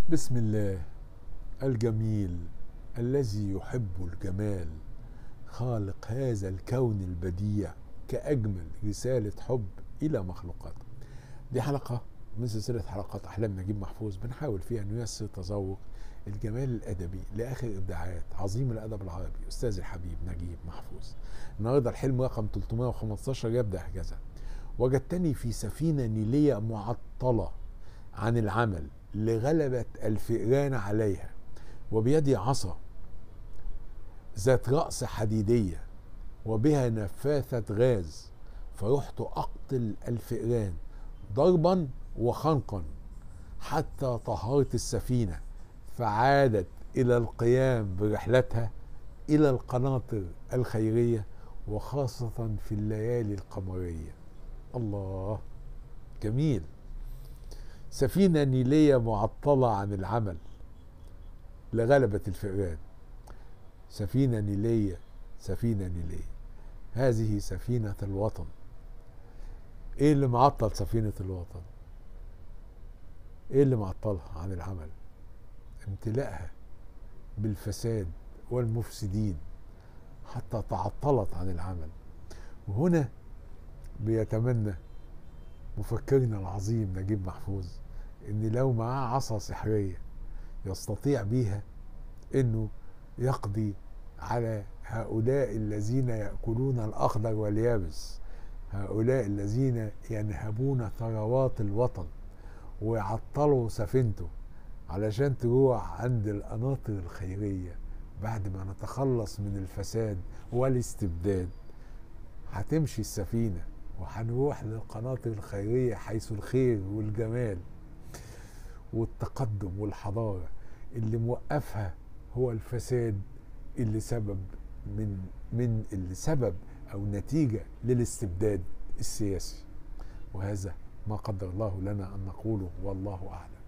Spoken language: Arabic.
بسم الله الجميل الذي يحب الجمال، خالق هذا الكون البديع كأجمل رسالة حب إلى مخلوقاته. دي حلقة من سلسلة حلقات أحلام نجيب محفوظ، بنحاول فيها نيسر تذوق الجمال الأدبي لآخر إبداعات عظيم الأدب العربي أستاذ الحبيب نجيب محفوظ. النهاردة الحلم رقم 315 يبدأ هكذا: وجدتني في سفينة نيلية معطلة عن العمل لغلبة الفئران عليها، وبيدي عصا ذات رأس حديدية وبها نفاثة غاز، فرحت أقتل الفئران ضربا وخنقا حتى طهرت السفينة، فعادت إلى القيام برحلتها إلى القناطر الخيرية، وخاصة في الليالي القمرية. الله جميل. سفينة نيلية معطلة عن العمل لغلبة الفئران. سفينة نيلية، سفينة نيلية، هذه سفينة الوطن. ايه اللي معطل سفينة الوطن؟ ايه اللي معطلها عن العمل؟ امتلاءها بالفساد والمفسدين حتى تعطلت عن العمل. وهنا بيتمنى مفكرنا العظيم نجيب محفوظ ان لو معاه عصا سحرية يستطيع بيها انه يقضي على هؤلاء الذين يأكلون الأخضر واليابس، هؤلاء الذين ينهبون ثروات الوطن ويعطلوا سفينته علشان تروح عند القناطر الخيرية. بعد ما نتخلص من الفساد والاستبداد هتمشي السفينة وهنروح للقناطر الخيرية حيث الخير والجمال والتقدم والحضارة. اللي موقفها هو الفساد اللي سبب أو نتيجة للاستبداد السياسي. وهذا ما قدر الله لنا أن نقوله، والله أعلم.